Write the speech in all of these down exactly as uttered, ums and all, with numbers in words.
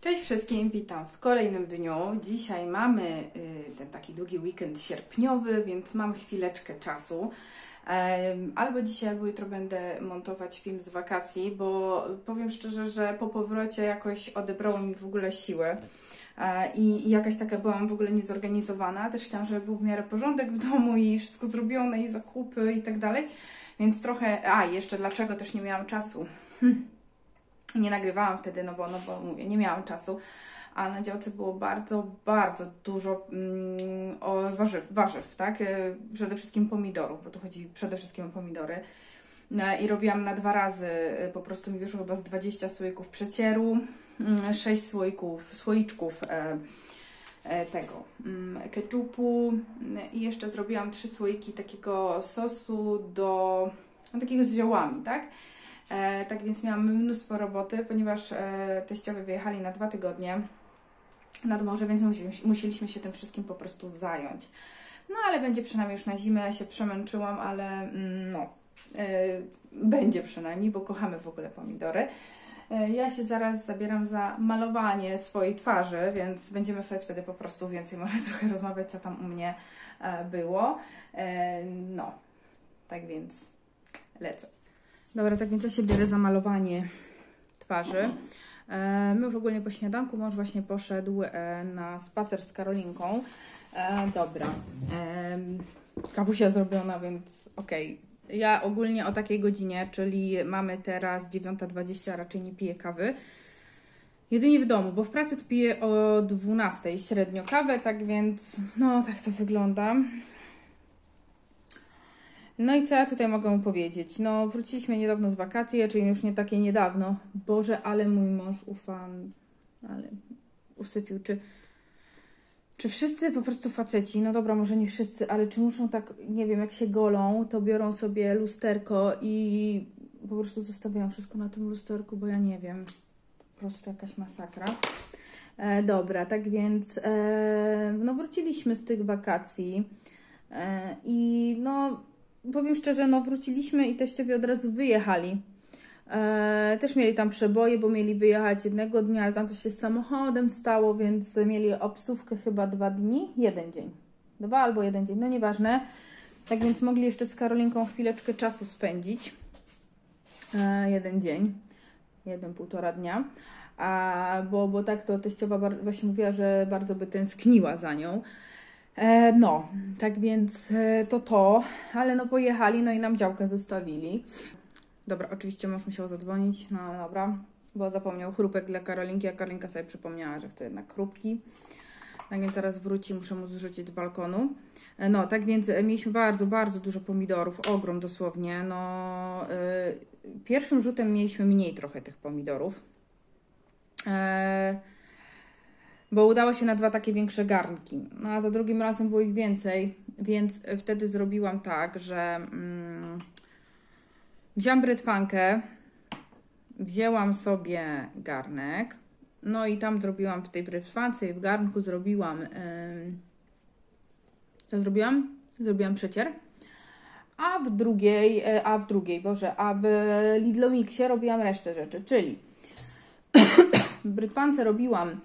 Cześć wszystkim, witam w kolejnym dniu. Dzisiaj mamy y, ten taki długi weekend sierpniowy, więc mam chwileczkę czasu. Albo dzisiaj, albo jutro będę montować film z wakacji, bo powiem szczerze, że po powrocie jakoś odebrało mi w ogóle siłę. I, I jakaś taka byłam w ogóle niezorganizowana. Też chciałam, żeby był w miarę porządek w domu i wszystko zrobione, i zakupy i tak dalej. Więc trochę... A, jeszcze dlaczego też nie miałam czasu. Hm. Nie nagrywałam wtedy, no bo, no bo mówię, nie miałam czasu. A na działce było bardzo, bardzo dużo mm, o warzyw, warzyw, tak? Przede wszystkim pomidorów, bo tu chodzi przede wszystkim o pomidory. I robiłam na dwa razy, po prostu mi wyszło chyba z dwadzieścia słoików przecieru, sześć słoików, słoiczków e, e, tego e, keczupu i jeszcze zrobiłam trzy słoiki takiego sosu do, takiego z ziołami, tak? E, tak więc miałam mnóstwo roboty, ponieważ e, teściowie wyjechali na dwa tygodnie nad morze, więc musieliśmy, musieliśmy się tym wszystkim po prostu zająć. No ale będzie przynajmniej już na zimę, ja się przemęczyłam, ale mm, no, e, będzie przynajmniej, bo kochamy w ogóle pomidory. E, ja się zaraz zabieram za malowanie swojej twarzy, więc będziemy sobie wtedy po prostu więcej może trochę rozmawiać, co tam u mnie e, było. E, no, tak więc lecę. Dobra, tak więc ja się biorę za malowanie twarzy. E, my już ogólnie po śniadanku, mąż właśnie poszedł e, na spacer z Karolinką. E, dobra, e, kawusia zrobiona, więc okej. Okay. Ja ogólnie o takiej godzinie, czyli mamy teraz dziewiąta dwadzieścia, a raczej nie piję kawy. Jedynie w domu, bo w pracy to piję o dwunastej średnio kawę, tak więc no tak to wygląda. No i co ja tutaj mogę powiedzieć? No wróciliśmy niedawno z wakacji, czyli już nie takie niedawno. Boże, ale mój mąż ufan, ale usypił. Czy, czy wszyscy po prostu faceci, no dobra, może nie wszyscy, ale czy muszą tak, nie wiem, jak się golą, to biorą sobie lusterko i po prostu zostawiają wszystko na tym lusterku, bo ja nie wiem. Po prostu jakaś masakra. E, dobra, tak więc e, no wróciliśmy z tych wakacji e, i no... Powiem szczerze, no wróciliśmy i teściowie od razu wyjechali. E, też mieli tam przeboje, bo mieli wyjechać jednego dnia, ale tam coś się z samochodem stało, więc mieli obsówkę chyba dwa dni, jeden dzień. Dwa albo jeden dzień, no nieważne. Tak więc mogli jeszcze z Karolinką chwileczkę czasu spędzić. E, jeden dzień, jeden, półtora dnia. A, bo, bo tak to teściowa właśnie mówiła, że bardzo by tęskniła za nią. E, no, tak więc e, to to, ale no pojechali, no i nam działkę zostawili. Dobra, oczywiście mąż musiał zadzwonić, no dobra, bo zapomniał chrupek dla Karolinki, a Karolinka sobie przypomniała, że chce jednak chrupki. Tak więc teraz wróci, muszę mu zrzucić z balkonu. E, no, tak więc e, mieliśmy bardzo, bardzo dużo pomidorów, ogrom dosłownie, no e, pierwszym rzutem mieliśmy mniej trochę tych pomidorów. E, Bo udało się na dwa takie większe garnki. No a za drugim razem było ich więcej, więc wtedy zrobiłam tak, że mm, wziąłam brytwankę, wzięłam sobie garnek, no i tam zrobiłam w tej brytwance i w garnku zrobiłam, yy, co zrobiłam? Zrobiłam przecier, a w drugiej, a w drugiej, Boże, a w Lidlomixie robiłam resztę rzeczy, czyli w brytwance robiłam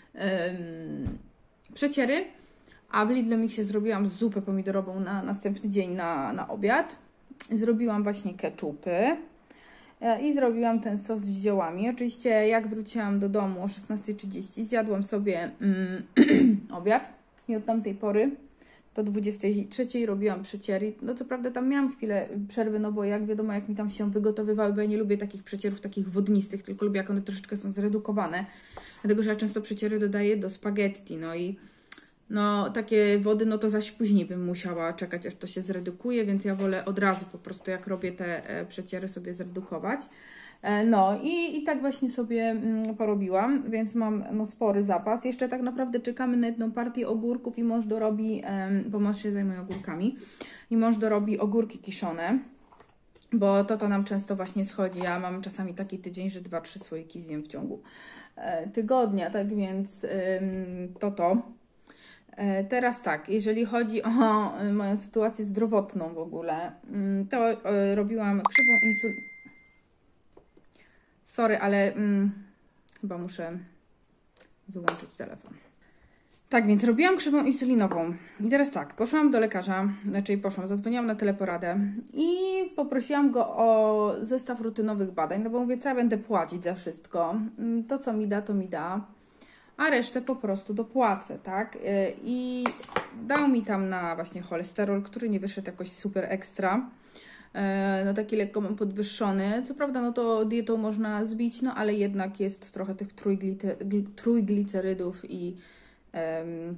przeciery, a w Lidlomixie zrobiłam zupę pomidorową na następny dzień na, na obiad. Zrobiłam właśnie keczupy i zrobiłam ten sos z ziołami. Oczywiście jak wróciłam do domu o szesnastej trzydzieści, zjadłam sobie mm, obiad i od tamtej pory do dwudziestej trzeciej robiłam przeciery. No co prawda tam miałam chwilę przerwy, no bo jak wiadomo, jak mi tam się wygotowywały, bo ja nie lubię takich przecierów, takich wodnistych, tylko lubię, jak one troszeczkę są zredukowane. Dlatego, że ja często przeciery dodaję do spaghetti, no i no takie wody, no to zaś później bym musiała czekać, aż to się zredukuje, więc ja wolę od razu po prostu, jak robię te przeciery, sobie zredukować. No i, i tak właśnie sobie mm, porobiłam, więc mam no, spory zapas. Jeszcze tak naprawdę czekamy na jedną partię ogórków i mąż dorobi, em, bo mąż się zajmuje ogórkami, i mąż dorobi ogórki kiszone, bo to to nam często właśnie schodzi. Ja mam czasami taki tydzień, że dwa, trzy słoiki zjem w ciągu e, tygodnia, tak więc ym, to to. E, teraz tak, jeżeli chodzi o e, moją sytuację zdrowotną w ogóle, ym, to e, robiłam krzywą insulinę. Sorry, ale mm, chyba muszę wyłączyć telefon. Tak, więc robiłam krzywą insulinową. I teraz tak, poszłam do lekarza, znaczy poszłam, zadzwoniłam na teleporadę i poprosiłam go o zestaw rutynowych badań, no bo mówię, co ja będę płacić za wszystko. To, co mi da, to mi da, a resztę po prostu dopłacę, tak? I dał mi tam na właśnie cholesterol, który nie wyszedł jakoś super ekstra. No taki lekko mam podwyższony. Co prawda, no to dietą można zbić, no ale jednak jest trochę tych trójglicerydów i Um,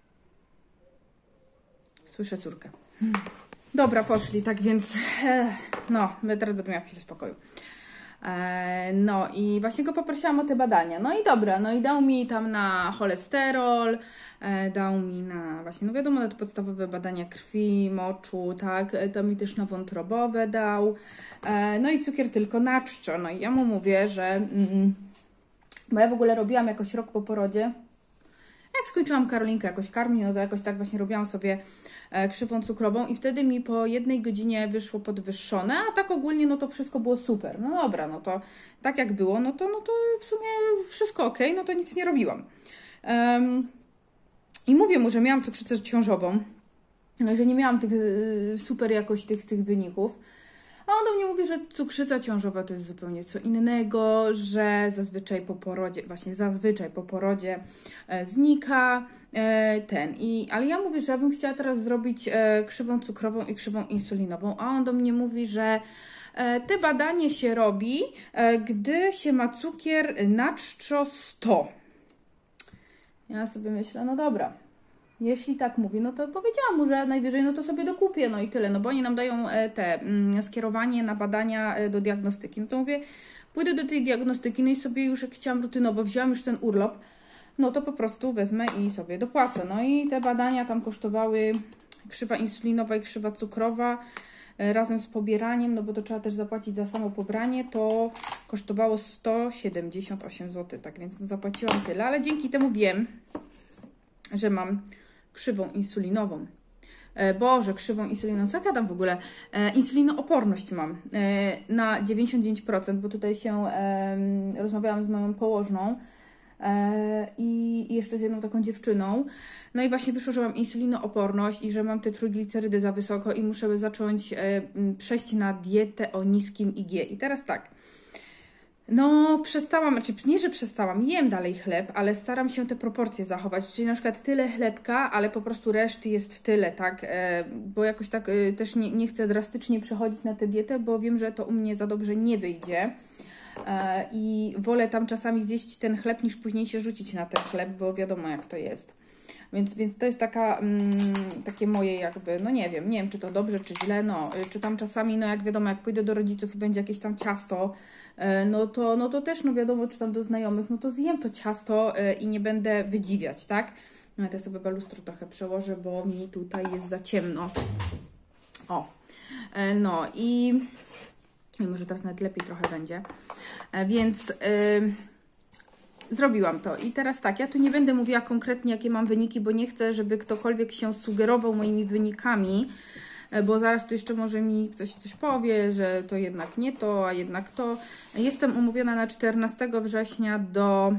słyszę córkę. Dobra, poszli, tak więc e, no, teraz będę miała chwilę spokoju. E, no i właśnie go poprosiłam o te badania. No i dobra, no i dał mi tam na cholesterol, e, dał mi na właśnie, no wiadomo, na te podstawowe badania krwi, moczu, tak, to mi też na wątrobowe dał. E, no i cukier tylko na czczo. No i ja mu mówię, że mm, bo ja w ogóle robiłam jakoś rok po porodzie. Jak skończyłam Karolinkę jakoś karmić, no to jakoś tak właśnie robiłam sobie krzywą cukrową i wtedy mi po jednej godzinie wyszło podwyższone, a tak ogólnie no to wszystko było super. No dobra, no to tak jak było, no to, no to w sumie wszystko ok, no to nic nie robiłam. Um, I mówię mu, że miałam cukrzycę ciążową, że nie miałam tych super jakoś tych, tych wyników. A on do mnie mówi, że cukrzyca ciążowa to jest zupełnie co innego, że zazwyczaj po porodzie, właśnie zazwyczaj po porodzie e, znika e, ten. I, ale ja mówię, że ja bym chciała teraz zrobić e, krzywą cukrową i krzywą insulinową, a on do mnie mówi, że e, te badanie się robi, e, gdy się ma cukier na czczo sto. Ja sobie myślę, no dobra. Jeśli tak mówi, no to powiedziałam mu, że najwyżej no to sobie dokupię, no i tyle, no bo oni nam dają te mm, skierowanie na badania do diagnostyki. No to mówię, pójdę do tej diagnostyki, no i sobie już jak chciałam rutynowo, wzięłam już ten urlop, no to po prostu wezmę i sobie dopłacę. No i te badania tam kosztowały, krzywa insulinowa i krzywa cukrowa razem z pobieraniem, no bo to trzeba też zapłacić za samo pobranie, to kosztowało sto siedemdziesiąt osiem złotych, tak więc no zapłaciłam tyle, ale dzięki temu wiem, że mam krzywą insulinową. E, Boże, krzywą insulinową. Co ja gadam w ogóle? E, insulinooporność mam e, na dziewięćdziesiąt dziewięć procent, bo tutaj się e, rozmawiałam z moją położną e, i jeszcze z jedną taką dziewczyną. No i właśnie wyszło, że mam insulinooporność i że mam te trójglicerydy za wysoko i muszę zacząć e, przejść na dietę o niskim I G. I teraz tak. No, przestałam, znaczy nie, że przestałam, jem dalej chleb, ale staram się te proporcje zachować, czyli na przykład tyle chlebka, ale po prostu reszty jest tyle, tak, e, bo jakoś tak e, też nie, nie chcę drastycznie przechodzić na tę dietę, bo wiem, że to u mnie za dobrze nie wyjdzie e, i wolę tam czasami zjeść ten chleb, niż później się rzucić na ten chleb, bo wiadomo jak to jest. Więc, więc to jest taka, mm, takie moje jakby, no nie wiem, nie wiem czy to dobrze, czy źle, no, czy tam czasami, no jak wiadomo, jak pójdę do rodziców i będzie jakieś tam ciasto, no to, no to też, no wiadomo, czy tam do znajomych, no to zjem to ciasto i nie będę wydziwiać, tak? No ja sobie lustro trochę przełożę, bo mi tutaj jest za ciemno. O, no i, i może teraz nawet lepiej trochę będzie, więc... Yy, Zrobiłam to i teraz tak, ja tu nie będę mówiła konkretnie, jakie mam wyniki, bo nie chcę, żeby ktokolwiek się sugerował moimi wynikami, bo zaraz tu jeszcze może mi ktoś coś powie, że to jednak nie to, a jednak to. Jestem umówiona na czternastego września do,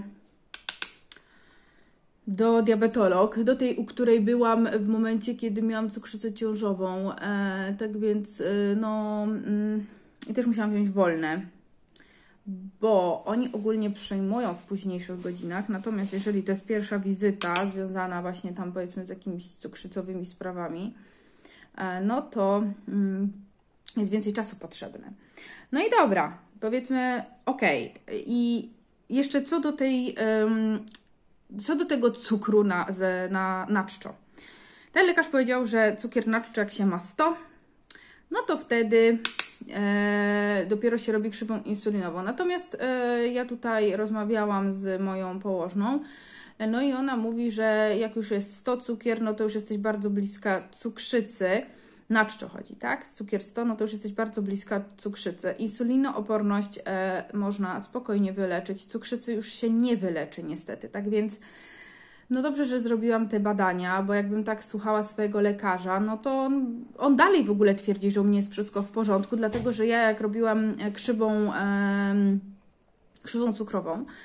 do diabetolog, do tej, u której byłam w momencie, kiedy miałam cukrzycę ciążową, e, tak więc e, no mm, i też musiałam wziąć wolne, bo oni ogólnie przyjmują w późniejszych godzinach, natomiast jeżeli to jest pierwsza wizyta związana właśnie tam powiedzmy z jakimiś cukrzycowymi sprawami, no to mm, jest więcej czasu potrzebne. No i dobra, powiedzmy ok. I jeszcze co do tej, um, co do tego cukru na, na, na czczo. Ten lekarz powiedział, że cukier na czczo jak się ma sto, no to wtedy E, dopiero się robi krzywą insulinową. Natomiast e, ja tutaj rozmawiałam z moją położną, e, no i ona mówi, że jak już jest sto cukier, no to już jesteś bardzo bliska cukrzycy. Na czczo chodzi, tak? Cukier sto, no to już jesteś bardzo bliska cukrzycy. Insulinooporność e, można spokojnie wyleczyć. Cukrzycy już się nie wyleczy niestety, tak więc no dobrze, że zrobiłam te badania, bo jakbym tak słuchała swojego lekarza, no to on, on dalej w ogóle twierdzi, że u mnie jest wszystko w porządku, dlatego że ja jak robiłam krzywą, e, krzywą cukrową,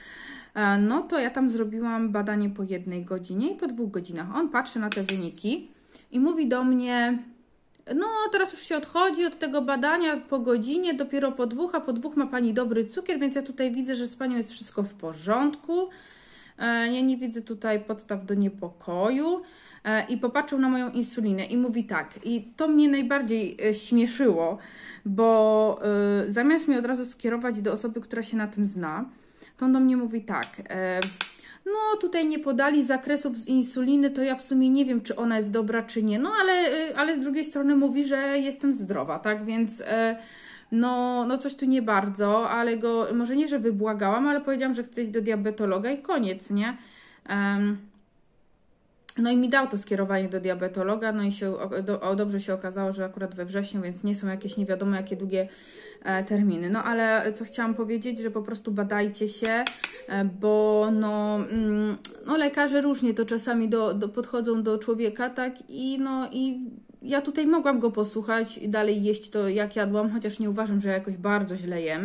no to ja tam zrobiłam badanie po jednej godzinie i po dwóch godzinach. On patrzy na te wyniki i mówi do mnie, no teraz już się odchodzi od tego badania po godzinie, dopiero po dwóch, a po dwóch ma Pani dobry cukier, więc ja tutaj widzę, że z Panią jest wszystko w porządku. Ja nie widzę tutaj podstaw do niepokoju. I popatrzył na moją insulinę i mówi tak, i to mnie najbardziej śmieszyło, bo y, zamiast mnie od razu skierować do osoby, która się na tym zna, to on do mnie mówi tak, y, no tutaj nie podali zakresów z insuliny, to ja w sumie nie wiem, czy ona jest dobra, czy nie, no ale, y, ale z drugiej strony mówi, że jestem zdrowa, tak, więc y, no, no coś tu nie bardzo, ale go, może nie, że wybłagałam, ale powiedziałam, że chcę iść do diabetologa i koniec, nie? Um, No i mi dał to skierowanie do diabetologa, no i się, do, o, dobrze się okazało, że akurat we wrześniu, więc nie są jakieś nie wiadomo jakie długie e, terminy. No ale co chciałam powiedzieć, że po prostu badajcie się, e, bo no, mm, no lekarze różnie to czasami do, do, podchodzą do człowieka, tak, i no i ja tutaj mogłam go posłuchać i dalej jeść to jak jadłam, chociaż nie uważam, że ja jakoś bardzo źle jem.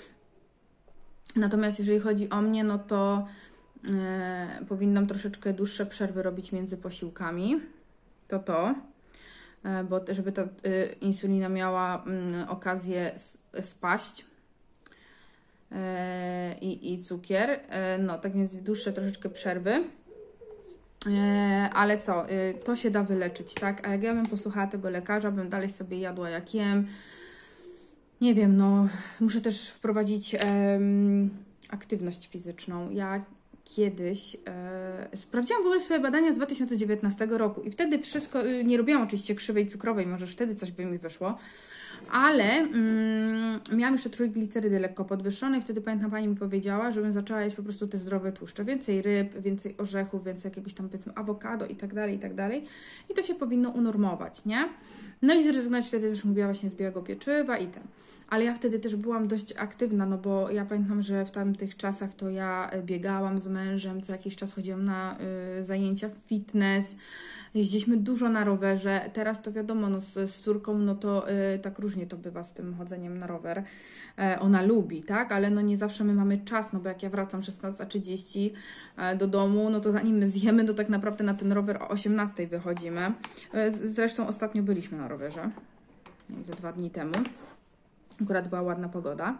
Natomiast jeżeli chodzi o mnie, no to Yy, powinnam troszeczkę dłuższe przerwy robić między posiłkami, to to, yy, bo żeby ta yy, insulina miała yy, okazję spaść yy, i, i cukier, yy, no tak więc dłuższe troszeczkę przerwy, yy, ale co, yy, to się da wyleczyć, tak, a jak ja bym posłuchała tego lekarza, bym dalej sobie jadła jak jem, nie wiem, no muszę też wprowadzić yy, aktywność fizyczną. Ja kiedyś e, sprawdziłam w ogóle swoje badania z dwa tysiące dziewiętnastego roku i wtedy wszystko, nie robiłam oczywiście krzywej cukrowej, może wtedy coś by mi wyszło, ale mm, miałam jeszcze trójglicerydy lekko podwyższone i wtedy pamiętam, Pani mi powiedziała, żebym zaczęła jeść po prostu te zdrowe tłuszcze, więcej ryb, więcej orzechów, więcej jakiegoś tam powiedzmy awokado i tak dalej, i tak dalej i to się powinno unormować, nie? No i zrezygnować wtedy też mówiła właśnie z białego pieczywa i ten. Ale ja wtedy też byłam dość aktywna, no bo ja pamiętam, że w tamtych czasach to ja biegałam z mężem, co jakiś czas chodziłam na y, zajęcia fitness, jeździliśmy dużo na rowerze. Teraz to wiadomo, no z, z córką, no to y, tak różnie to bywa z tym chodzeniem na rower. E, ona lubi, tak? Ale no nie zawsze my mamy czas, no bo jak ja wracam szesnasta trzydzieści e, do domu, no to zanim my zjemy, to tak naprawdę na ten rower o osiemnastej wychodzimy. E, zresztą ostatnio byliśmy na rowerze, nie wiem, ze dwa dni temu. Akurat była ładna pogoda.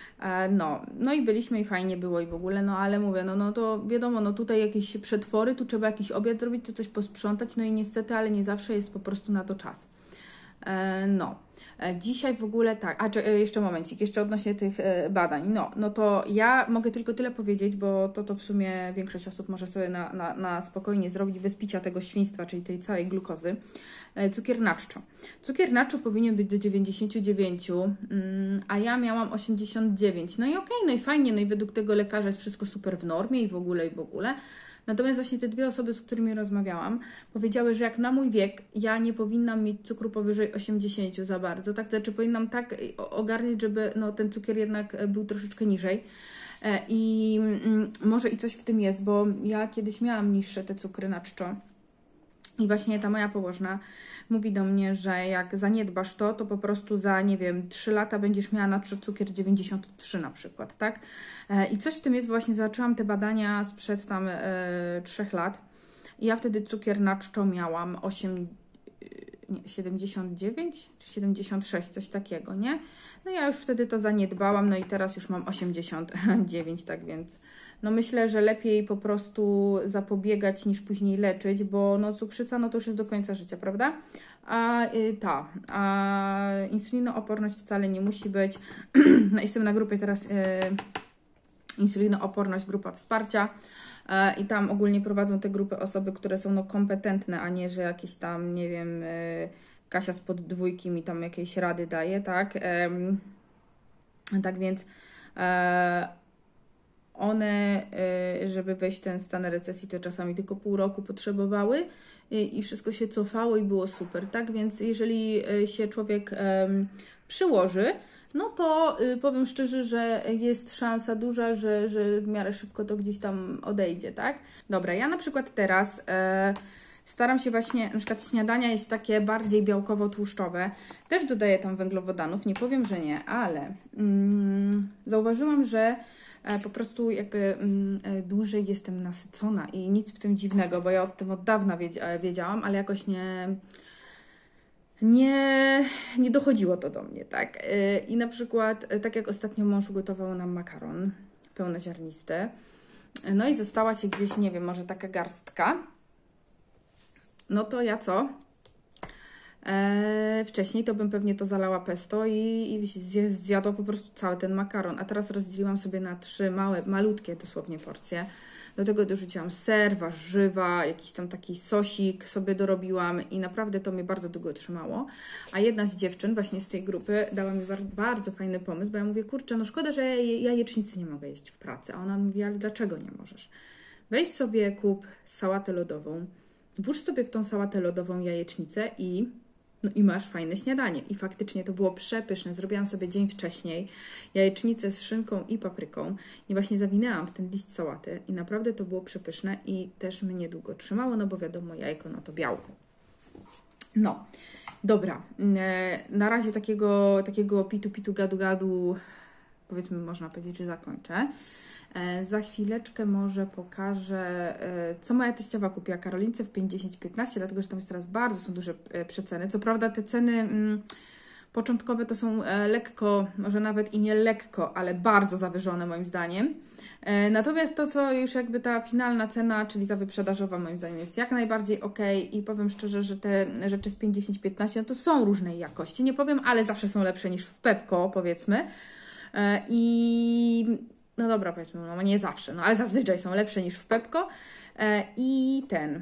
No, no i byliśmy i fajnie było i w ogóle, no ale mówię, no, no to wiadomo, no tutaj jakieś przetwory, tu trzeba jakiś obiad zrobić, tu coś posprzątać, no i niestety, ale nie zawsze jest po prostu na to czas. No, dzisiaj w ogóle tak, a jeszcze momencik, jeszcze odnośnie tych badań, no, no to ja mogę tylko tyle powiedzieć, bo to, to w sumie większość osób może sobie na, na, na spokojnie zrobić bez picia tego świństwa, czyli tej całej glukozy. Cukier naczczo. Cukier naczczo powinien być do dziewięćdziesięciu dziewięciu, a ja miałam osiemdziesiąt dziewięć. No i okej, okay, no i fajnie, no i według tego lekarza jest wszystko super w normie i w ogóle, i w ogóle. Natomiast właśnie te dwie osoby, z którymi rozmawiałam, powiedziały, że jak na mój wiek ja nie powinnam mieć cukru powyżej osiemdziesięciu za bardzo, tak? To znaczy powinnam tak ogarniać, żeby no, ten cukier jednak był troszeczkę niżej. I może i coś w tym jest, bo ja kiedyś miałam niższe te cukry na czczo. I właśnie ta moja położna mówi do mnie, że jak zaniedbasz to, to po prostu za, nie wiem, trzy lata będziesz miała na cukier dziewięćdziesiąt trzy na przykład, tak? I coś w tym jest, bo właśnie zaczęłam te badania sprzed tam e, trzech lat i ja wtedy cukier na czczo miałam osiem, nie, siedemdziesiąt dziewięć czy siedemdziesiąt sześć, coś takiego, nie? No ja już wtedy to zaniedbałam, no i teraz już mam osiemdziesiąt dziewięć, tak więc no myślę, że lepiej po prostu zapobiegać niż później leczyć, bo no cukrzyca no to już jest do końca życia, prawda? A y, ta, a insulinooporność wcale nie musi być. No, jestem na grupie teraz y, insulinooporność, grupa wsparcia y, i tam ogólnie prowadzą te grupy osoby, które są no kompetentne, a nie, że jakieś tam, nie wiem, y, Kasia spod dwójki mi tam jakieś rady daje, tak? Y, tak więc y, one, żeby wejść w ten stan recesji, to czasami tylko pół roku potrzebowały i wszystko się cofało i było super, tak? Więc jeżeli się człowiek przyłoży, no to powiem szczerze, że jest szansa duża, że, że w miarę szybko to gdzieś tam odejdzie, tak? Dobra, ja na przykład teraz Staram się właśnie, na przykład śniadania jest takie bardziej białkowo-tłuszczowe. Też dodaję tam węglowodanów, nie powiem, że nie, ale mm, zauważyłam, że e, po prostu jakby mm, dłużej jestem nasycona i nic w tym dziwnego, bo ja o tym od dawna wiedziałam, ale jakoś nie... Nie, nie dochodziło to do mnie, tak? I na przykład, tak jak ostatnio mąż ugotował nam makaron pełnoziarnisty, no i została się gdzieś, nie wiem, może taka garstka, no to ja co? Eee, wcześniej to bym pewnie to zalała pesto i, i zjadła po prostu cały ten makaron, a teraz rozdzieliłam sobie na trzy małe, malutkie dosłownie porcje. Do tego dorzuciłam ser, warzywa, jakiś tam taki sosik sobie dorobiłam i naprawdę to mnie bardzo długo trzymało. A jedna z dziewczyn właśnie z tej grupy dała mi bardzo fajny pomysł, bo ja mówię, kurczę, no szkoda, że ja jajecznicy nie mogę jeść w pracy. A ona mówi, ale dlaczego nie możesz? Weź sobie, kup sałatę lodową, włóż sobie w tą sałatę lodową jajecznicę i... No i masz fajne śniadanie. I faktycznie to było przepyszne. Zrobiłam sobie dzień wcześniej jajecznicę z szynką i papryką i właśnie zawinęłam w ten list sałaty i naprawdę to było przepyszne i też mnie długo trzymało, no bo wiadomo, jajko, no to białko. No, dobra. Na razie takiego, takiego pitu, pitu, gadu, gadu, powiedzmy, można powiedzieć, że zakończę. Za chwileczkę może pokażę, co moja teściowa kupiła Karolince w pięć dziesięć piętnaście, dlatego że tam jest teraz bardzo są duże przeceny. Co prawda te ceny mm, początkowe to są lekko, może nawet i nie lekko, ale bardzo zawyżone moim zdaniem. Natomiast to, co już jakby ta finalna cena, czyli ta wyprzedażowa moim zdaniem jest jak najbardziej ok i powiem szczerze, że te rzeczy z pięć dziesięć piętnaście no to są różnej jakości. Nie powiem, ale zawsze są lepsze niż w Pepco, powiedzmy. I... No dobra, powiedzmy, no nie zawsze, no ale zazwyczaj są lepsze niż w Pepco e, i ten.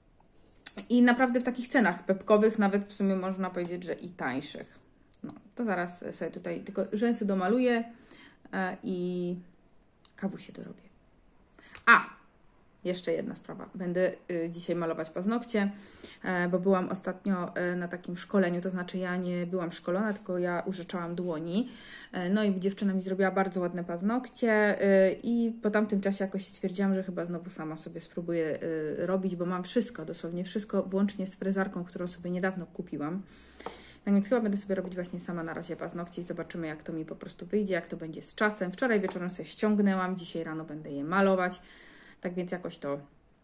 I naprawdę w takich cenach pepkowych nawet w sumie można powiedzieć, że i tańszych. No, to zaraz sobie tutaj tylko rzęsy domaluję e, i kawusie dorobię. A! Jeszcze jedna sprawa. Będę y, dzisiaj malować paznokcie, y, bo byłam ostatnio y, na takim szkoleniu, to znaczy ja nie byłam szkolona, tylko ja użyczałam dłoni. Y, no i dziewczyna mi zrobiła bardzo ładne paznokcie y, i po tamtym czasie jakoś stwierdziłam, że chyba znowu sama sobie spróbuję y, robić, bo mam wszystko, dosłownie wszystko, włącznie z frezarką, którą sobie niedawno kupiłam. Tak więc chyba będę sobie robić właśnie sama na razie paznokcie i zobaczymy, jak to mi po prostu wyjdzie, jak to będzie z czasem. Wczoraj wieczorem sobie ściągnęłam, dzisiaj rano będę je malować. Tak więc jakoś to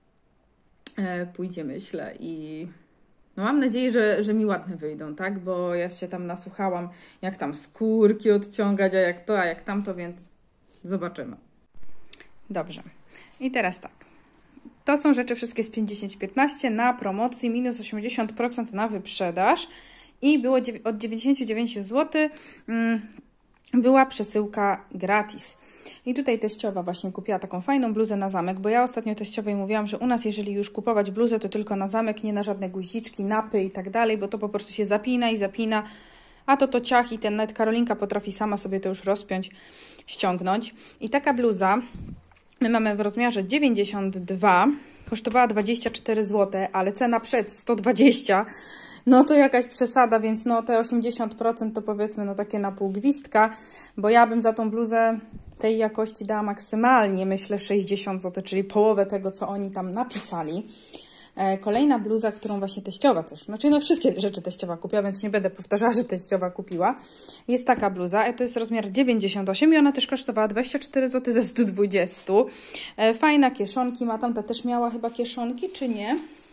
e, pójdzie, myślę. I no mam nadzieję, że, że mi ładne wyjdą, tak? Bo ja się tam nasłuchałam, jak tam skórki odciągać, a jak to, a jak tamto, więc zobaczymy. Dobrze. I teraz tak. To są rzeczy wszystkie z pięć dziesięć piętnaście na promocji, minus osiemdziesiąt procent na wyprzedaż. I było od dziewięćdziesiąt dziewięć złotych. Mm, była przesyłka gratis. I tutaj teściowa właśnie kupiła taką fajną bluzę na zamek, bo ja ostatnio teściowej mówiłam, że u nas jeżeli już kupować bluzę, to tylko na zamek, nie na żadne guziczki, napy i tak dalej, bo to po prostu się zapina i zapina, a to to ciach i ten nawet Karolinka potrafi sama sobie to już rozpiąć, ściągnąć. I taka bluza, my mamy w rozmiarze dziewięćdziesiąt dwa, kosztowała dwadzieścia cztery złote, ale cena przed sto dwadzieścia. No to jakaś przesada, więc no te osiemdziesiąt procent to powiedzmy no takie na pół gwizdka, bo ja bym za tą bluzę tej jakości dała maksymalnie, myślę, sześćdziesiąt złotych, czyli połowę tego, co oni tam napisali. E, kolejna bluza, którą właśnie teściowa też, znaczy no wszystkie rzeczy teściowa kupiła, więc nie będę powtarzała, że teściowa kupiła. Jest taka bluza, to jest rozmiar dziewięćdziesiąt osiem i ona też kosztowała dwadzieścia cztery złote ze stu dwudziestu. E, fajna kieszonki ma, tamta też miała chyba kieszonki, czy nie?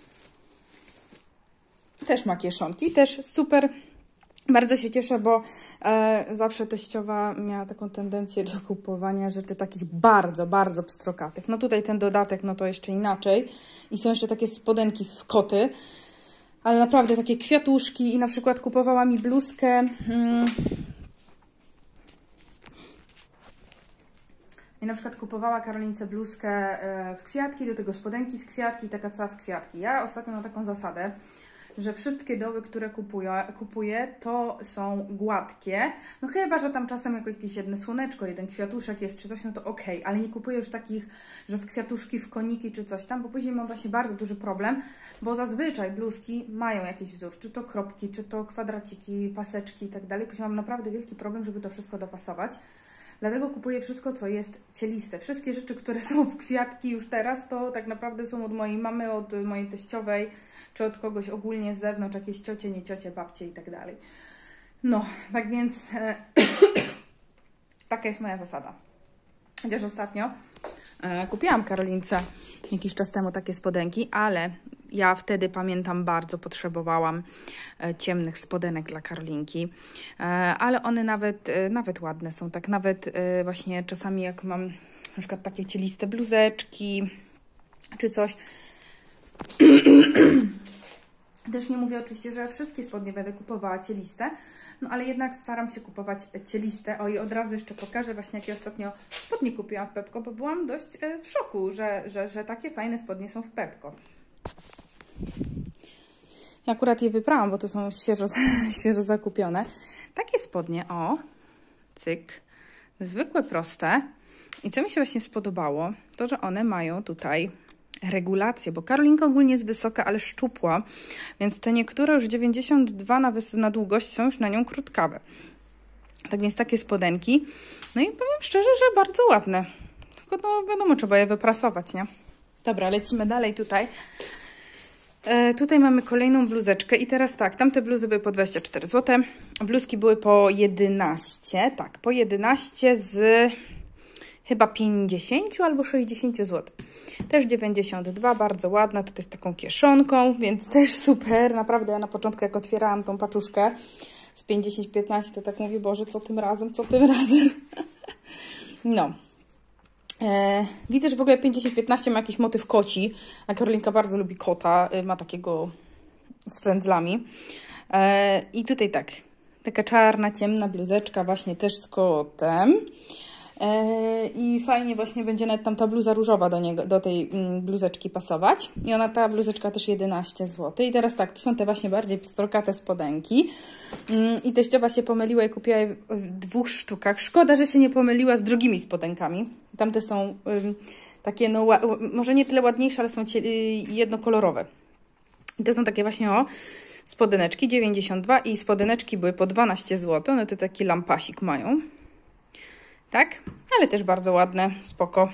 Też ma kieszonki, też super. Bardzo się cieszę, bo e, zawsze teściowa miała taką tendencję do kupowania rzeczy takich bardzo, bardzo pstrokatych. No tutaj ten dodatek, no to jeszcze inaczej. I są jeszcze takie spodenki w koty, ale naprawdę takie kwiatuszki i na przykład kupowała mi bluzkę. Hmm, I na przykład kupowała Karolince bluzkę w kwiatki, do tego spodenki w kwiatki, taka cała w kwiatki. Ja ostatnio mam taką zasadę, że wszystkie doły, które kupuję, kupuję, to są gładkie. No chyba, że tam czasem jakieś jedno słoneczko, jeden kwiatuszek jest czy coś, no to okej, okay. Ale nie kupuję już takich, że w kwiatuszki, w koniki czy coś tam, bo później mam właśnie bardzo duży problem, bo zazwyczaj bluzki mają jakiś wzór, czy to kropki, czy to kwadraciki, paseczki i tak dalej. Później mam naprawdę wielki problem, żeby to wszystko dopasować. Dlatego kupuję wszystko, co jest cieliste. Wszystkie rzeczy, które są w kwiatki już teraz, to tak naprawdę są od mojej mamy, od mojej teściowej, czy od kogoś ogólnie z zewnątrz, jakieś ciocie, nie ciocie, babcie i tak dalej. No, tak więc e, taka jest moja zasada. Chociaż ostatnio e, kupiłam Karolince jakiś czas temu takie spodenki, ale ja wtedy, pamiętam, bardzo potrzebowałam e, ciemnych spodenek dla Karolinki, e, ale one nawet, e, nawet ładne są, tak nawet e, właśnie czasami jak mam na przykład takie cieliste bluzeczki czy coś. Też nie mówię oczywiście, że wszystkie spodnie będę kupowała cieliste, no ale jednak staram się kupować cieliste. O i od razu jeszcze pokażę właśnie, jakie ostatnio spodnie kupiłam w Pepco, bo byłam dość w szoku, że, że, że takie fajne spodnie są w Pepco. Ja akurat je wybrałam, bo to są świeżo, świeżo zakupione. Takie spodnie, o, cyk, zwykłe, proste. I co mi się właśnie spodobało, to że one mają tutaj regulację, bo Karolinka ogólnie jest wysoka, ale szczupła, więc te niektóre już dziewięćdziesiąt dwa na, na długość są już na nią krótkawe. Tak więc takie spodenki. No i powiem szczerze, że bardzo ładne. Tylko no wiadomo, trzeba je wyprasować, nie? Dobra, lecimy dalej tutaj. E, tutaj mamy kolejną bluzeczkę i teraz tak, tamte bluzy były po dwadzieścia cztery złote, bluzki były po jedenaście, tak, po jedenaście z chyba pięćdziesiąt albo sześćdziesiąt złotych. Też dziewięćdziesiąt dwa, bardzo ładna, tutaj z taką kieszonką, więc też super. Naprawdę ja na początku, jak otwierałam tą paczuszkę z pięćdziesiąt piętnaście, to tak mówię, Boże, co tym razem, co tym razem. No. E, widzę, że w ogóle pięćdziesiąt piętnaście ma jakiś motyw koci, a Karolinka bardzo lubi kota, ma takiego z frędzlami. E, I tutaj tak, taka czarna, ciemna bluzeczka właśnie też z kotem. I fajnie właśnie będzie nawet tam ta bluza różowa do, niego, do tej bluzeczki pasować. I ona, ta bluzeczka też jedenaście złotych. I teraz tak, tu są te właśnie bardziej pstrokate spodenki. I teściowa się pomyliła i kupiła je w dwóch sztukach. Szkoda, że się nie pomyliła z drugimi spodenkami. Tamte są um, takie, no może nie tyle ładniejsze, ale są jednokolorowe. I to są takie właśnie, o, spodeneczki dziewięćdziesiąt dwa i spodeneczki były po dwanaście złotych. One to taki lampasik mają. Tak? Ale też bardzo ładne, spoko.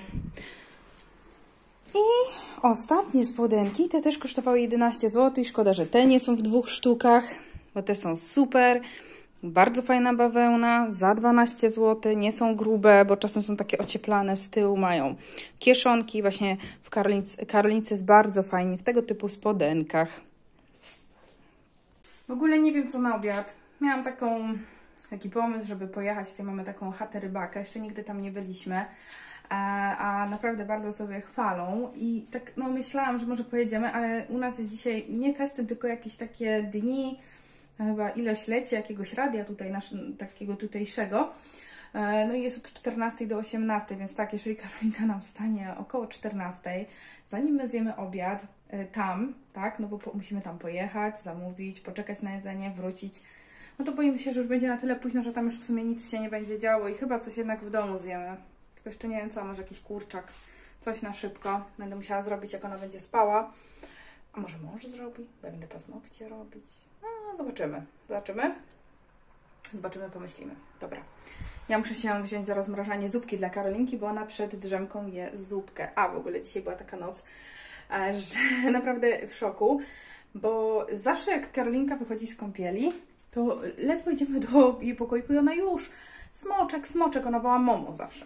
I ostatnie spodenki, te też kosztowały jedenaście złotych. Szkoda, że te nie są w dwóch sztukach, bo te są super. Bardzo fajna bawełna, za dwanaście złotych. Nie są grube, bo czasem są takie ocieplane z tyłu. Mają kieszonki. Właśnie w Karolince, Karolince jest bardzo fajnie w tego typu spodenkach. W ogóle nie wiem, co na obiad. Miałam taką... taki pomysł, żeby pojechać. Tutaj mamy taką chatę rybaka. Jeszcze nigdy tam nie byliśmy. A, a naprawdę bardzo sobie chwalą. I tak no myślałam, że może pojedziemy, ale u nas jest dzisiaj nie festyn, tylko jakieś takie dni, chyba ileś leci jakiegoś radia tutaj, nasz, takiego tutejszego. No i jest od czternastej do osiemnastej, więc tak, jeżeli Karolinka nam stanie około czternastej, zanim my zjemy obiad tam, tak, no bo po, musimy tam pojechać, zamówić, poczekać na jedzenie, wrócić. No to boimy się, że już będzie na tyle późno, że tam już w sumie nic się nie będzie działo i chyba coś jednak w domu zjemy. Tylko jeszcze nie wiem co, może jakiś kurczak, coś na szybko. Będę musiała zrobić, jak ona będzie spała. A może mąż zrobi? Będę paznokcie robić. No, zobaczymy. Zobaczymy. Zobaczymy, pomyślimy. Dobra. Ja muszę się wziąć za rozmrażanie zupki dla Karolinki, bo ona przed drzemką je zupkę. A, w ogóle dzisiaj była taka noc, że naprawdę w szoku, bo zawsze jak Karolinka wychodzi z kąpieli, to ledwo idziemy do jej pokoiku i ona już smoczek, smoczek, ona woła Momo zawsze.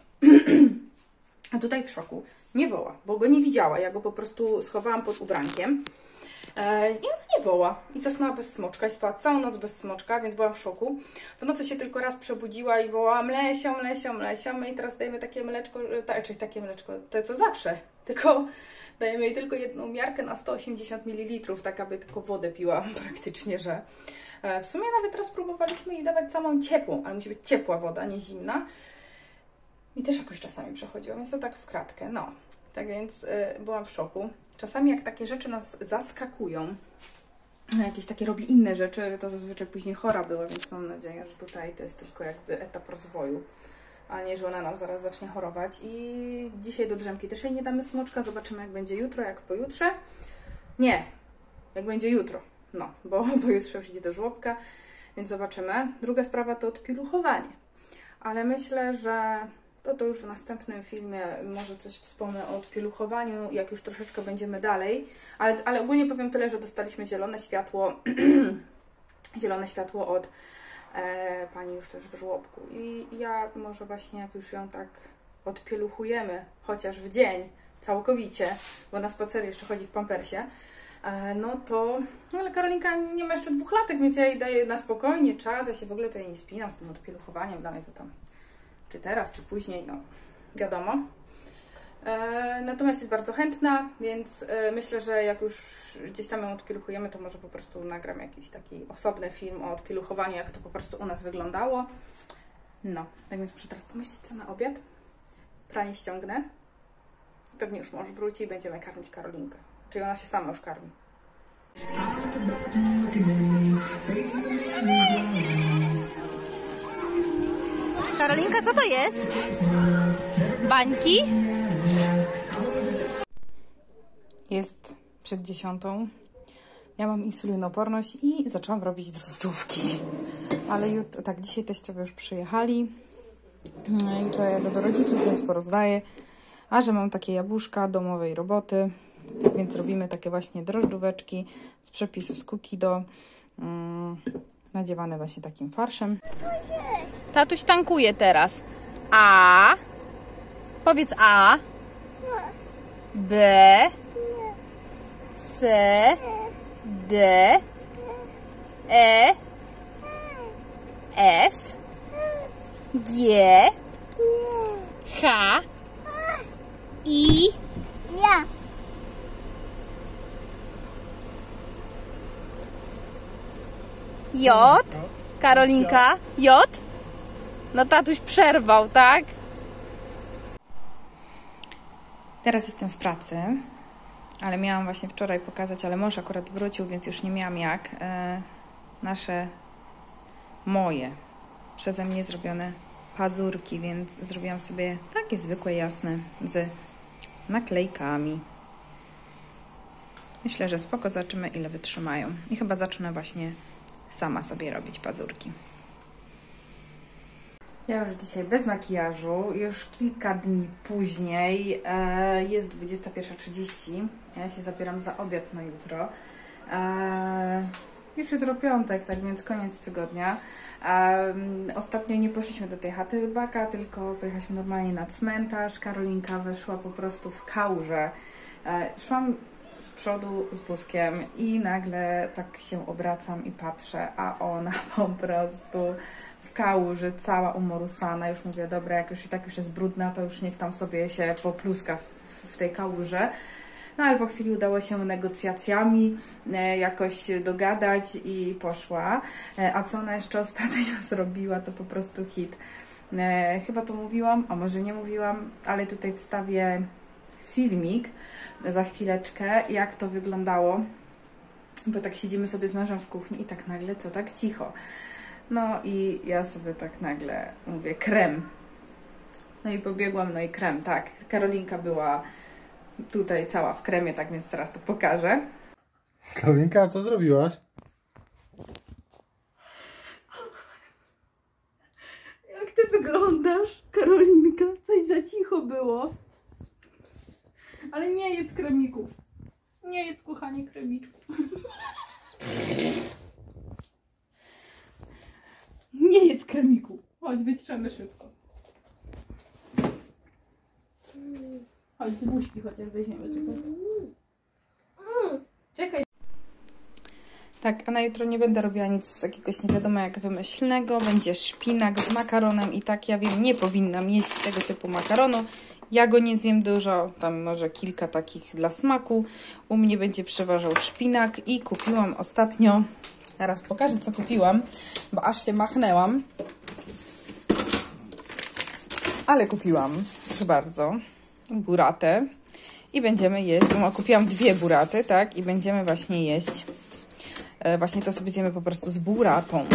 A tutaj w szoku nie woła, bo go nie widziała. Ja go po prostu schowałam pod ubrankiem e, i ona nie woła. I zasnęła bez smoczka i spała całą noc bez smoczka, więc byłam w szoku. W nocy się tylko raz przebudziła i wołała mlesio, mlesio, mlesio. My jej teraz dajemy takie mleczko, ta, czyli takie mleczko, te co zawsze, tylko dajemy jej tylko jedną miarkę na sto osiemdziesiąt mililitrów, tak aby tylko wodę piła praktycznie, że... W sumie nawet teraz próbowaliśmy jej dawać samą ciepłą, ale musi być ciepła woda, nie zimna. I też jakoś czasami przechodziło, więc to tak w kratkę. No, tak więc y, byłam w szoku. Czasami jak takie rzeczy nas zaskakują, jakieś takie robi inne rzeczy, to zazwyczaj później chora była, więc mam nadzieję, że tutaj to jest tylko jakby etap rozwoju, a nie, że ona nam zaraz zacznie chorować. I dzisiaj do drzemki też jej nie damy smoczka, zobaczymy jak będzie jutro, jak pojutrze. Nie, jak będzie jutro. No, bo pojutrze już idzie do żłobka, więc zobaczymy. Druga sprawa to odpiluchowanie. ale myślę, że to, to już w następnym filmie może coś wspomnę o odpieluchowaniu, jak już troszeczkę będziemy dalej, ale, ale ogólnie powiem tyle, że dostaliśmy zielone światło, zielone światło od e, pani już też w żłobku i ja może właśnie jak już ją tak odpieluchujemy, chociaż w dzień, całkowicie, bo na spacer jeszcze chodzi w pampersie, e, no to, no ale Karolinka nie ma jeszcze dwóch latek, więc ja jej daję na spokojnie czas, ja się w ogóle tutaj nie spinam z tym odpieluchowaniem, dla mnie to tam czy teraz, czy później, no wiadomo. E, natomiast jest bardzo chętna, więc e, myślę, że jak już gdzieś tam ją odpieluchujemy, to może po prostu nagram jakiś taki osobny film o odpieluchowaniu, jak to po prostu u nas wyglądało. No, tak więc muszę teraz pomyśleć, co na obiad. Pranie ściągnę. Pewnie już mąż wróci i będziemy karmić Karolinkę. Czyli ona się sama już karmi. Karolinka, co to jest? Bańki? Jest przed dziesiątą. Ja mam insulinoporność i zaczęłam robić drożdżówki. Ale jutro, tak, dzisiaj teściowie już przyjechali. Jutro jadę do rodziców, więc porozdaję. A że mam takie jabłuszka domowej roboty, tak więc robimy takie właśnie drożdżóweczki z przepisu z Kukido. Mm, nadziewane właśnie takim farszem. Tatuś tankuje teraz. A. Powiedz A. B. C. D. E. F. G. H. I. J. Karolinka. J. No tatuś przerwał, tak? Teraz jestem w pracy, ale miałam właśnie wczoraj pokazać, ale mąż akurat wrócił, więc już nie miałam jak. E, nasze, moje, przeze mnie zrobione pazurki, więc zrobiłam sobie takie zwykłe, jasne, z naklejkami. Myślę, że spoko, zobaczymy ile wytrzymają. I chyba zacznę właśnie sama sobie robić pazurki. Ja już dzisiaj bez makijażu, już kilka dni później, e, jest dwudziesta pierwsza trzydzieści, ja się zabieram za obiad na jutro. E, już jutro piątek, tak więc koniec tygodnia. E, ostatnio nie poszliśmy do tej chaty rybaka, tylko pojechaliśmy normalnie na cmentarz. Karolinka weszła po prostu w kałużę. E, szłam z przodu z wózkiem i nagle tak się obracam i patrzę, a ona po prostu w kałuży, cała umorusana. Już mówię, dobra, jak już i tak już jest brudna, to już niech tam sobie się popluska w, w tej kałuży. No ale po chwili udało się negocjacjami e, jakoś dogadać i poszła. E, a co ona jeszcze ostatnio zrobiła, to po prostu hit. E, chyba to mówiłam, a może nie mówiłam, ale tutaj wstawię filmik za chwileczkę, jak to wyglądało, bo tak siedzimy sobie z mężem w kuchni i tak nagle, co tak cicho. No i ja sobie tak nagle mówię, krem. No i pobiegłam, no i krem, tak. Karolinka była tutaj cała w kremie, tak więc teraz to pokażę. Karolinka, co zrobiłaś? Jak ty wyglądasz, Karolinka? Coś za cicho było. Ale nie jedz kremiku. Nie jedz, kochanie, kremiczku. Nie jedz kremiku. Chodź, wytrzemy szybko. Chodź, z buźki chociaż weźmiemy. Czekaj. Czekaj. Tak, a na jutro nie będę robiła nic jakiegoś nie wiadomo jak wymyślnego. Będzie szpinak z makaronem i tak, ja wiem, nie powinnam jeść tego typu makaronu. Ja go nie zjem dużo, tam może kilka takich dla smaku. U mnie będzie przeważał szpinak i kupiłam ostatnio, teraz pokażę co kupiłam, bo aż się machnęłam. Ale kupiłam, proszę bardzo, buratę i będziemy jeść, bo kupiłam dwie buraty, tak, i będziemy właśnie jeść. E, właśnie to sobie zjemy po prostu z buratą.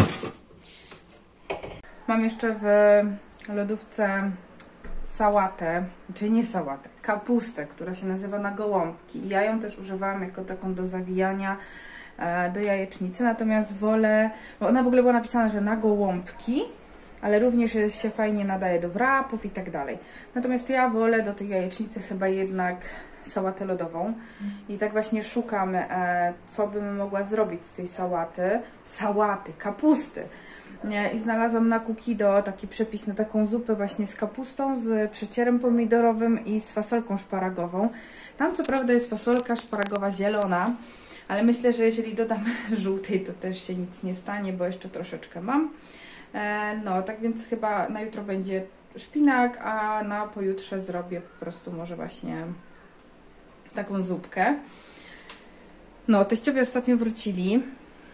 Mam jeszcze w lodówce sałatę, czyli nie sałatę, kapustę, która się nazywa na gołąbki. I ja ją też używałam jako taką do zawijania e, do jajecznicy, natomiast wolę, bo ona w ogóle była napisana, że na gołąbki, ale również się fajnie nadaje do wrapów i tak dalej. Natomiast ja wolę do tej jajecznicy chyba jednak sałatę lodową i tak właśnie szukam, e, co bym mogła zrobić z tej sałaty, sałaty, kapusty. I znalazłam na Kukido taki przepis na taką zupę właśnie z kapustą, z przecierem pomidorowym i z fasolką szparagową. Tam co prawda jest fasolka szparagowa zielona, ale myślę, że jeżeli dodam żółtej, to też się nic nie stanie, bo jeszcze troszeczkę mam. No, tak więc chyba na jutro będzie szpinak, a na pojutrze zrobię po prostu może właśnie taką zupkę. No, teściowie ostatnio wrócili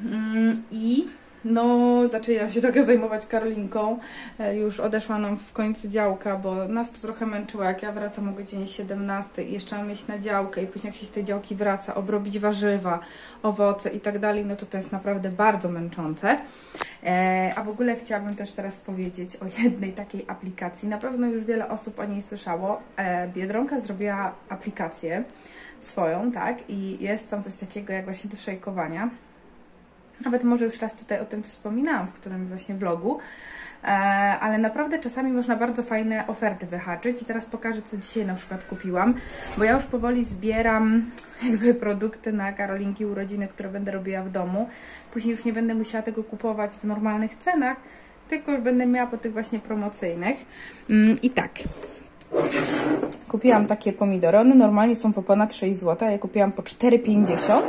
i no, zaczęłam się trochę zajmować Karolinką. Już odeszła nam w końcu działka, bo nas to trochę męczyło, jak ja wracam o godzinie siedemnastej i jeszcze mam iść na działkę i później jak się z tej działki wraca, obrobić warzywa, owoce i tak dalej, no to to jest naprawdę bardzo męczące. A w ogóle chciałabym też teraz powiedzieć o jednej takiej aplikacji. Na pewno już wiele osób o niej słyszało. Biedronka zrobiła aplikację swoją, tak? I jest tam coś takiego jak właśnie do szejkowania. Nawet może już raz tutaj o tym wspominałam w którymś właśnie vlogu, ale naprawdę czasami można bardzo fajne oferty wyhaczyć i teraz pokażę, co dzisiaj na przykład kupiłam, bo ja już powoli zbieram jakby produkty na Karolinki urodziny, które będę robiła w domu. Później już nie będę musiała tego kupować w normalnych cenach, tylko już będę miała po tych właśnie promocyjnych. I tak, kupiłam takie pomidory, one normalnie są po ponad sześć złotych, ja kupiłam po cztery pięćdziesiąt.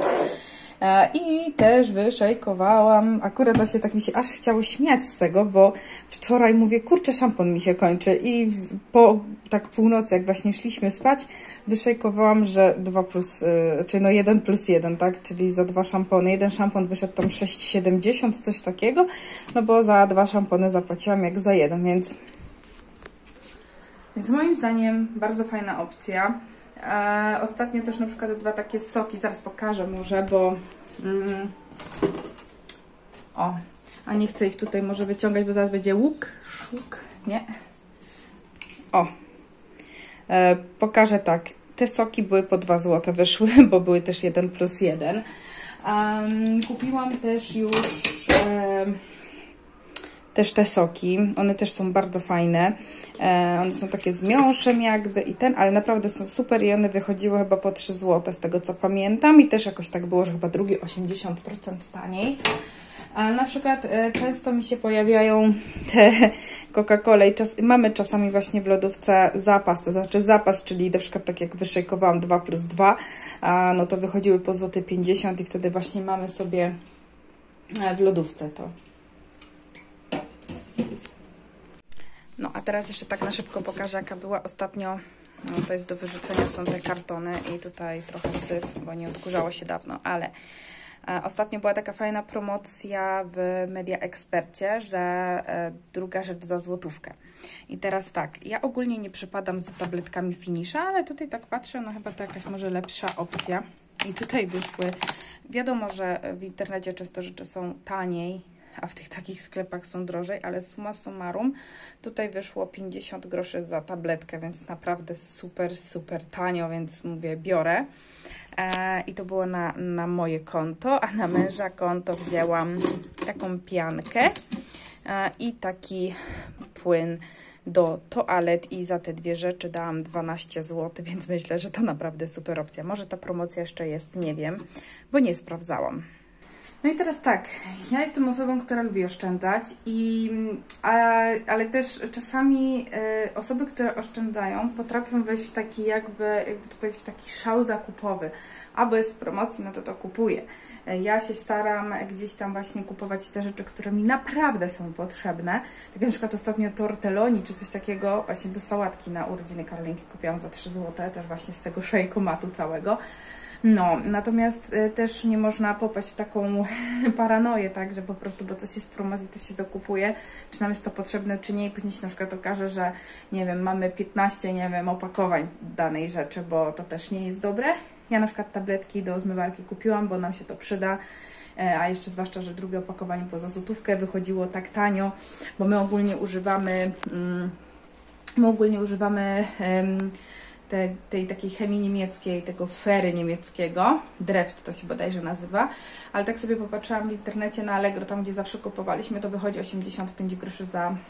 I też wyszejkowałam. Akurat właśnie tak mi się aż chciało śmiać z tego, bo wczoraj mówię, kurczę, szampon mi się kończy i po tak północy, jak właśnie szliśmy spać, wyszejkowałam, że dwa plus, czy no jeden plus jeden, tak, czyli za dwa szampony. Jeden szampon wyszedł tam sześć siedemdziesiąt, coś takiego, no bo za dwa szampony zapłaciłam jak za jeden, więc więc moim zdaniem bardzo fajna opcja. E, ostatnio też na przykład dwa takie soki, zaraz pokażę może, bo mm, o, a nie chcę ich tutaj może wyciągać, bo zaraz będzie łuk, szuk, nie? O, e, pokażę tak, te soki były po dwa złote wyszły, bo były też jeden plus jeden. Um, kupiłam też już e, też te soki, one też są bardzo fajne, e, one są takie z miąższem jakby i ten, ale naprawdę są super i one wychodziły chyba po trzy złote z tego co pamiętam i też jakoś tak było, że chyba drugi osiemdziesiąt procent taniej. A na przykład e, często mi się pojawiają te Coca-Cola i czas, mamy czasami właśnie w lodówce zapas, to znaczy zapas, czyli na przykład tak jak wyszejkowałam dwa plus dwa, a, no to wychodziły po złoty pięćdziesiąt i wtedy właśnie mamy sobie w lodówce to. No a teraz jeszcze tak na szybko pokażę, jaka była ostatnio, no to jest do wyrzucenia, są te kartony i tutaj trochę syf, bo nie odkurzało się dawno, ale e, ostatnio była taka fajna promocja w Media Expercie, że e, druga rzecz za złotówkę. I teraz tak, ja ogólnie nie przypadam za tabletkami Finisha, ale tutaj tak patrzę, no chyba to jakaś może lepsza opcja. I tutaj wyszły, wiadomo, że w internecie często rzeczy są taniej, a w tych takich sklepach są drożej, ale summa summarum tutaj wyszło pięćdziesiąt groszy za tabletkę, więc naprawdę super, super tanio, więc mówię, biorę. E, I to było na, na moje konto, a na męża konto wzięłam taką piankę e, i taki płyn do toalet i za te dwie rzeczy dałam dwanaście złotych, więc myślę, że to naprawdę super opcja. Może ta promocja jeszcze jest, nie wiem, bo nie sprawdzałam. No i teraz tak, ja jestem osobą, która lubi oszczędzać, i, a, ale też czasami y, osoby, które oszczędzają, potrafią wejść w taki jakby, jakby to powiedzieć, w taki szał zakupowy. Albo jest w promocji, no to to kupuję. Ja się staram gdzieś tam właśnie kupować te rzeczy, które mi naprawdę są potrzebne. Tak jak na przykład ostatnio tortelloni czy coś takiego, właśnie do sałatki na urodziny Karolinki kupiłam za trzy złote, też właśnie z tego szejkomatu całego. No, natomiast y, też nie można popaść w taką paranoję, tak, że po prostu, bo coś jest w promocji, to się to kupuje, czy nam jest to potrzebne, czy nie, i później się na przykład okaże, że, nie wiem, mamy piętnaście, nie wiem, opakowań danej rzeczy, bo to też nie jest dobre. Ja na przykład tabletki do zmywarki kupiłam, bo nam się to przyda, e, a jeszcze zwłaszcza, że drugie opakowanie poza złotówkę wychodziło tak tanio, bo my ogólnie używamy, mm, my ogólnie używamy ym, Te, tej takiej chemii niemieckiej, tego fery niemieckiego, Dreft to się bodajże nazywa, ale tak sobie popatrzyłam w internecie na Allegro, tam gdzie zawsze kupowaliśmy, to wychodzi osiemdziesiąt pięć groszy za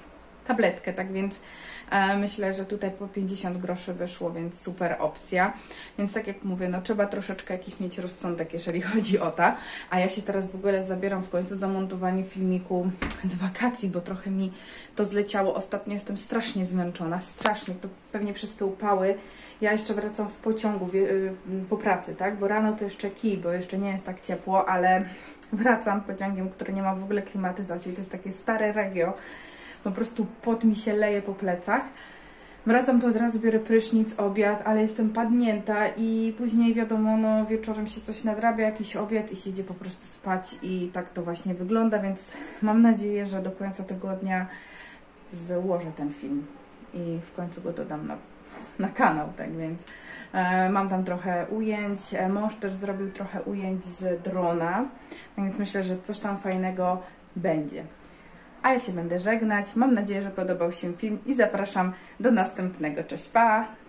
tabletkę, tak więc e, myślę, że tutaj po pięćdziesiąt groszy wyszło, więc super opcja. Więc tak jak mówię, no trzeba troszeczkę jakiś mieć rozsądek, jeżeli chodzi o to. A ja się teraz w ogóle zabieram w końcu za montowanie filmiku z wakacji, bo trochę mi to zleciało. Ostatnio jestem strasznie zmęczona, strasznie, to pewnie przez te upały. Ja jeszcze wracam w pociągu po pracy, tak? Bo rano to jeszcze kij, bo jeszcze nie jest tak ciepło, ale wracam pociągiem, który nie ma w ogóle klimatyzacji. To jest takie stare regio. Po prostu pot mi się leje po plecach. Wracam, to od razu biorę prysznic, obiad, ale jestem padnięta i później wiadomo, no wieczorem się coś nadrabia, jakiś obiad i się idzie po prostu spać i tak to właśnie wygląda, więc mam nadzieję, że do końca tygodnia złożę ten film i w końcu go dodam na, na kanał, tak więc e, mam tam trochę ujęć, mąż też zrobił trochę ujęć z drona, tak więc myślę, że coś tam fajnego będzie. A ja się będę żegnać. Mam nadzieję, że podobał się film i zapraszam do następnego. Cześć, pa!